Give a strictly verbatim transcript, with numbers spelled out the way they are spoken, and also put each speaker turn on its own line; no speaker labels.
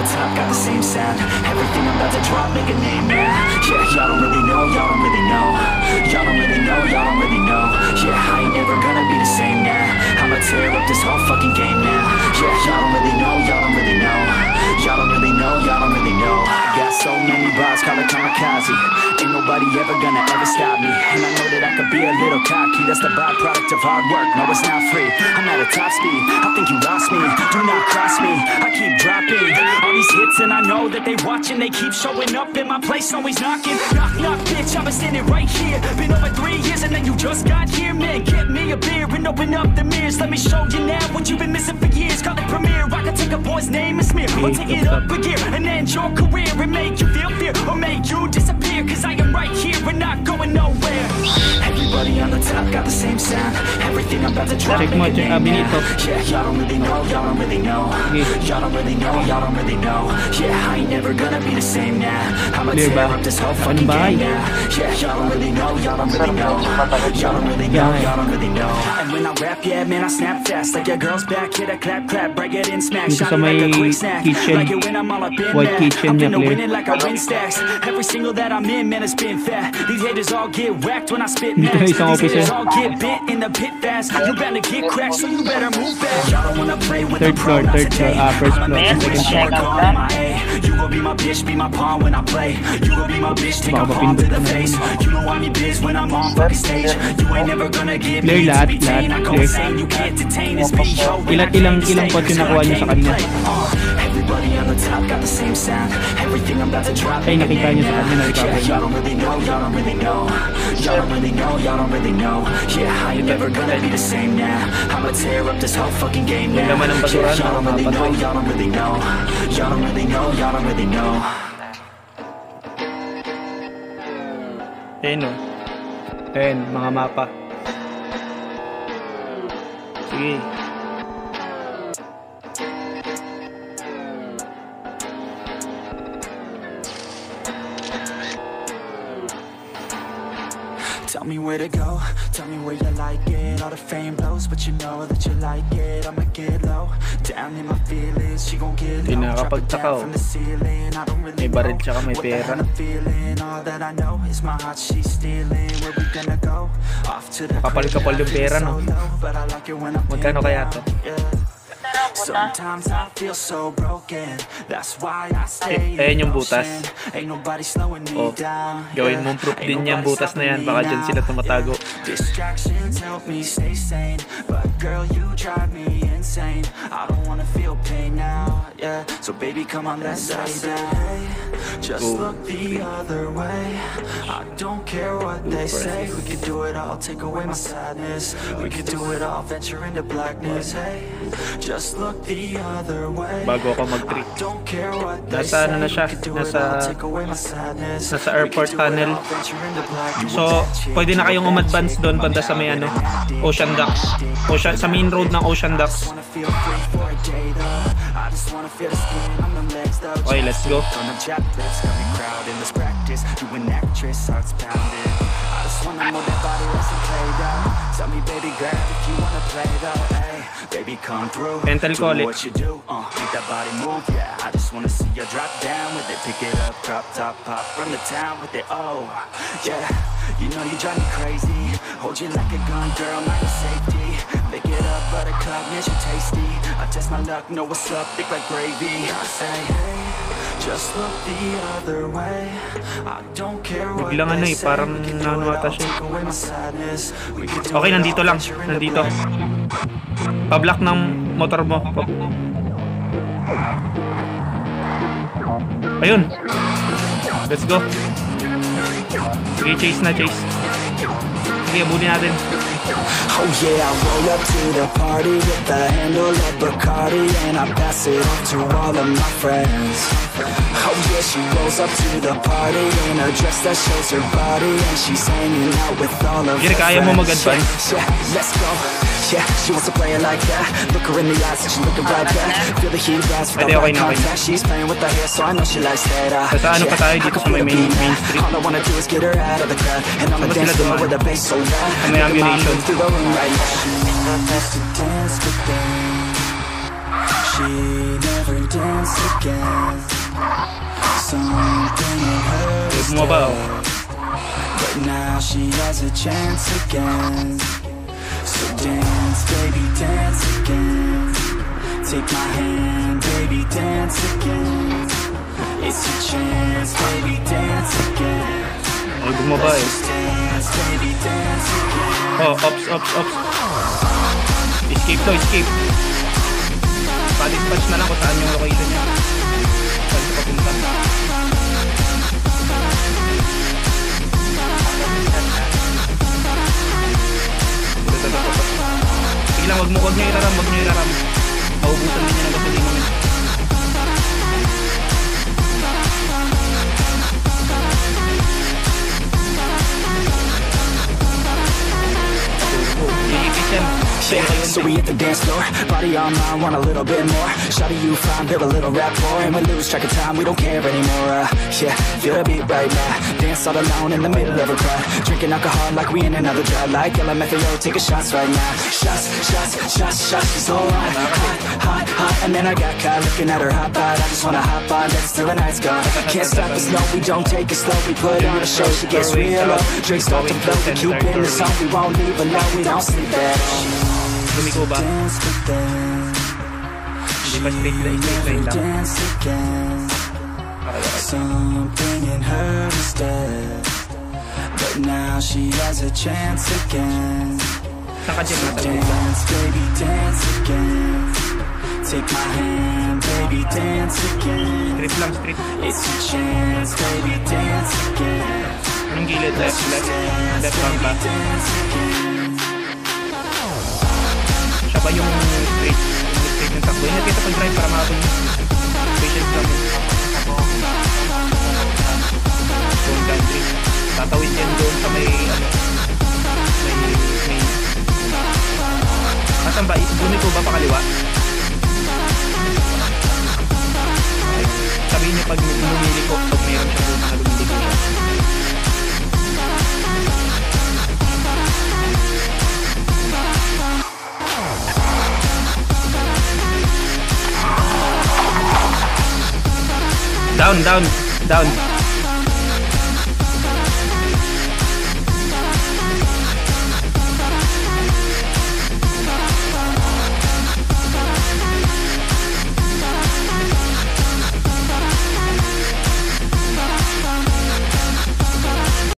top got the same sound. Everything I'm about to drop, make a name now. Yeah, y'all don't really know, y'all don't really know. Y'all don't really know, y'all don't really know. Yeah, I ain't never gonna be the same now. I'ma tear up this whole fucking game now. Yeah, y'all don't really know, y'all don't really know. Y'all don't really know, y'all don't really know. I got so many bars, call it kamikaze. Ain't nobody ever gonna ever stop me. And I know that I could be a little cocky. That's the byproduct of hard work, no it's not free. I'm at a top speed, I think you lost me. Do not cross me, I keep dropping all these hits and I know that they watching. They keep showing up in my place, always knocking. Knock, knock, bitch, I've been standing right here. Been over three years and then you just got here. Man, get me a beer and open up the mirrors. Let me show you now what you've been missing for years. Call it premiere, I can take a boy's name and smear, or take it up a gear and end your career and make you feel fear, or make you disappear. Cause I am right here and not going nowhere. Everybody on the top got the same sound. Everything I'm about to drop,
check mo, check Abinito.
Yeah, y'all don't really know, y'all don't really know. Y'all don't really know, y'all don't really know. Yeah, I ain't never gonna be the same now. I'ma tear up this whole fucking game now. Yeah, y'all don't really know, y'all don't really know. Y'all don't really know, y'all don't really know. And when I rap, yeah, man, I snap fast. Like your girl's back, hit a clap, clap, break it in, smack. Shot like a quick snack. Like it when I'm all up in that. I'm finna win it like I win stacks. Every single that I'm in, man, it's been fat. These haters all get whacked when I spit max. These haters all get bit in the pit fast. You better get cracked, so you better move back. Y'all don't wanna play with the pro, not today. I'm a man, second floor, calling my A. You gon' be my bitch, be my pawn when I play. You gon' be my bitch, take a palm to the face. You know I'm your biz when I'm on fucking stage. You ain't never gonna get me to be tamed. I go insane, you can't detain this beat.
Ilang ilang ilang pot yung nakuha niya sa kanya.
Everybody on the top got the same sound. Everything I'm about to drop.
Ay, nakita niyo sa kanya na ikaw.
Y'all don't really know, y'all don't really know. Y'all don't really know, y'all don't really know. Yeah, I ain't never gonna be the same now. I'ma tear up this whole fucking game now. Yeah, y'all don't really know, y'all don't really know. Y'all don't really know, y'all don't really know.
Ayan o. Ayan, mga mapa. Sige.
Tell me where to go, tell me where you like it. All the fame blows, but you know that you like it. I'ma get low, down in my feelings. She gon' get low, drop it down from the ceiling. I don't really know what the hell I'm feeling. All that I know is my heart she's stealing. Where we gonna go? Off to the
kapal-kapal yung pera, no? Magkano kaya to?
Sometimes I feel so broken. That's why I stay.
Eh, ayan yung butas.
Ain't nobody slowing me down.
Gawin mong proof din yung butas na yan. Baka dyan sila tumatago.
Distractions help me stay sane, but girl, you drive me insane. I don't wanna feel pain now, yeah. So baby, come on, let's say that. Just look the other way. I don't care what they say. We could do it all, take away my sadness. We could do it all, venture into blackness. Hey, just look the other way.
Bago ako mag-trip. Nasa ano na siya? Nasa Nasa airport tunnel. So, pwede na kayong umadvance doon banda sa may ano, Ocean Docks. Ocean, sa main road ng Ocean Docks. Okay, let's go. Mental call it.
Make that body move, yeah. I just wanna see you drop down with it. Pick it up, drop top, pop from the town with it. Oh, yeah. You know you drive me crazy. Hold you like a gun, girl, not your safety. Pick it up, buttercup, man, you tasty. I test my luck, know what's up, thick like gravy. I say, hey, just look the other way. I don't care what
biglang ano eh, parang nanuwata siya. Okay, nandito lang. Nandito. Pa-block ng motor mo. Ayun. Let's go. Sige, chase na, chase. Sige, abunin natin.
Oh yeah, I roll up to the party with the handle of Bacardi, and I pass it on to all of my friends. Oh yeah, she rolls up to the party in a dress that shows her body, and she's hanging out with all of her friends.
Kaya mo mag-advance?
Yeah, let's go. Yeah, she wants to play it like that. Look her in the eyes and she's looking right back. Feel the heat rise from the contact. She's playing with her hair, so I know she likes that. Uh,
Basta ano pa tayo dito sa may main, main street.
All I wanna do is get her out of the crowd, and on the dance floor with the bass so loud.
May ammunition.
Through the room right now. She wants to dance with them. She she never danced again. Something in her is dead, but now she has a chance again. So dance, baby, dance again. Take my hand, baby, dance again. It's your chance, baby, dance again.
Ay, bumaba eh.
Just dance, baby, dance again.
Oh, ops, ops, ops. Escape to, escape. Pa-dispatch na lang kung saan yung location niya. Saan siya papunta. Sige lang, wag mo, wag nyo iraram, wag nyo iraram. Maubusan din niya ng gasolina mo.
Yeah, so we hit the dance floor, body on mine, want a little bit more. Shawty, you fine, build a little rapport, and we lose track of time, we don't care anymore. Uh, yeah, feel the beat right now. Dance all alone in the middle of a crowd, drinking alcohol like we in another drought. Like L M F A O, take a shots right now. Shots, shots, shots, shots. She's so hot, hot, hot, hot. And then I got caught looking at her hot bod. I just wanna hop on, dance till the night's gone. Can't stop us, no, we don't take it slow. We put on a show, she gets real low. Drinks start to flow, we keep in the zone. We won't leave alone, we don't sleep at all.
Lumiko ba? Hindi pa straight line, straight line lang. Okay, okay.
Something in her is dead, but now she has a chance again.
Saan ka dyan
So
natin?
dance, baby, dance again. Take my hand, baby, dance again.
Straight lang, straight.
It's your chance, baby, dance again.
Anong gilid? Left, left. Left lang ba? Siya ba yung straight? Yung straight yung takbo? Yung nakita pag-drive para makapag yung patience lang. Stone country. Tatawid yan doon sa may ano, may may asan ba? Lumiko ba pa kaliwa? Okay. Sabihin niyo pag lumiliko, pag mayroon siya doon na lumiliko siya. Down, down, down.